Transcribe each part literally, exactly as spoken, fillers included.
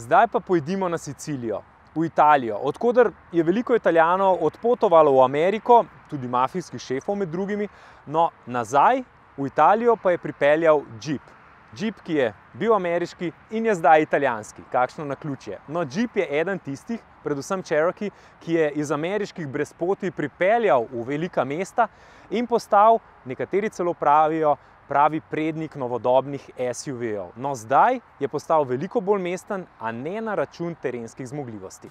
Zdaj pa pojdimo na Sicilijo, v Italijo, odkoder je veliko Italijanov odpotovalo v Ameriko, tudi mafijskih šefov med drugimi, no nazaj v Italijo pa je pripeljal Jeep. Jeep, ki je bil ameriški in je zdaj italijanski. Kakšno naključje. No, Jeep je eden tistih, predvsem Cherokee, ki je iz ameriških brezpoti pripeljal v velika mesta in postal, nekateri celo pravijo, pravi prednik novodobnih S U V-ov. No, zdaj je postal veliko bolj mesten, a ne na račun terenskih zmogljivosti.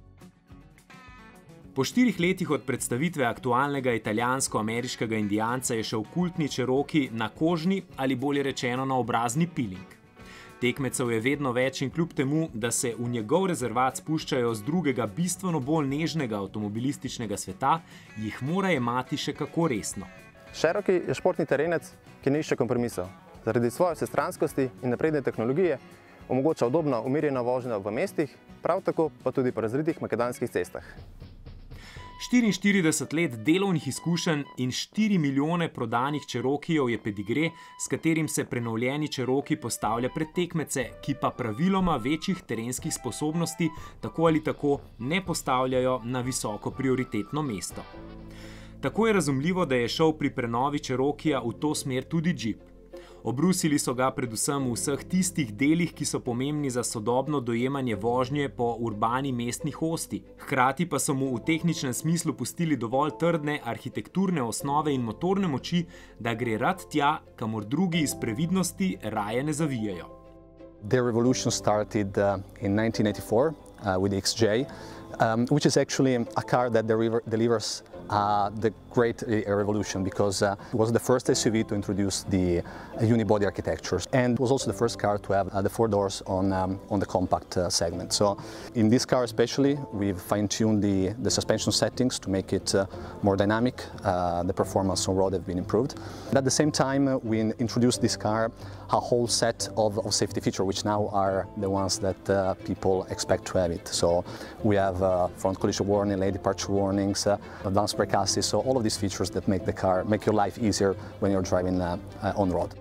Po štirih letih od predstavitve aktualnega italijansko-ameriškega indijanca je šel kultni Cherokee na kožni ali bolje rečeno na obrazni piling. Tekmecev je vedno več in kljub temu, da se v njegov rezervat spuščajo z drugega bistveno bolj nežnega avtomobilističnega sveta, jih mora jemati še kako resno. Cherokee je športni terenec, ki ne išče kompromisov. Zaradi svoje vsestranskosti in napredne tehnologije omogoča udobno umirjeno vožnjo v mestih, prav tako pa tudi po razritih makadamskih cestah. štiriinštirideset let delovnih izkušenj in štiri milijone prodanih Cherokeejev je pedigre, s katerim se prenovljeni Cherokee postavlja pred tekmece, ki pa praviloma večjih terenskih sposobnosti tako ali tako ne postavljajo na visoko prioritetno mesto. Tako je razumljivo, da je šel pri prenovi Cherokeeja v to smer tudi Jeep. Obrusili so ga predvsem v vseh tistih delih, ki so pomembni za sodobno dojemanje vožnje po urbani mestni hosti. Hkrati pa so mu v tehničnem smislu pustili dovolj trdne arhitekturne osnove in motorne moči, da gre rad tja, kamor drugi iz previdnosti raje ne zavijajo. The revolution started uh, in nineteen eighty-four uh, with the X J, um, which is actually a car that deliver, delivers Uh, the great uh, revolution because uh, it was the first S U V to introduce the uh, unibody architectures and was also the first car to have uh, the four doors on, um, on the compact uh, segment. So in this car especially, we've fine-tuned the, the suspension settings to make it uh, more dynamic. Uh, the performance on road have been improved. And at the same time, uh, we introduced this car a whole set of, of safety features, which now are the ones that uh, people expect to have it. So we have uh, front collision warning, lane departure warnings, uh, advanced brake assist, so all of these features that make the car, make your life easier when you're driving uh, uh, on road.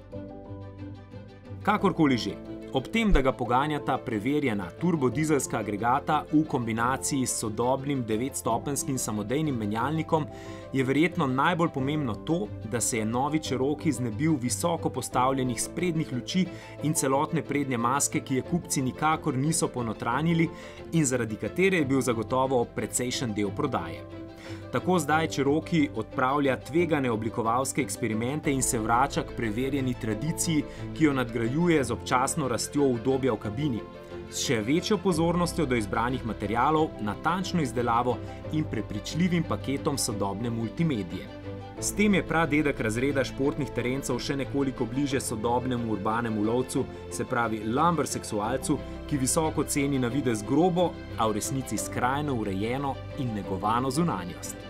Kakorkoli že, ob tem, da ga poganjata preverjena turbodizelska agregata v kombinaciji s sodobnim devetstopenjskim samodejnim menjalnikom, je verjetno najbolj pomembno to, da se je novi Cherokee znebil visoko postavljenih sprednjih luči in celotne prednje maske, ki je kupci nikakor niso ponotranjili in zaradi katere je bil zagotovo precejšen del prodaje. Tako zdaj Cherokee odpravlja tvegane oblikovalske eksperimente in se vrača k preverjeni tradiciji, ki jo nadgrajuje z občasno rastjo udobja v kabini, s še večjo pozornostjo do izbranih materialov, natančno izdelavo in prepričljivim paketom sodobne multimedije. S tem je pradedek razreda športnih terencev še nekoliko bliže sodobnemu urbanemu lovcu, se pravi lumberseksualcu, ki visoko ceni na videz grobo, a v resnici skrajno urejeno in negovano zunanjost.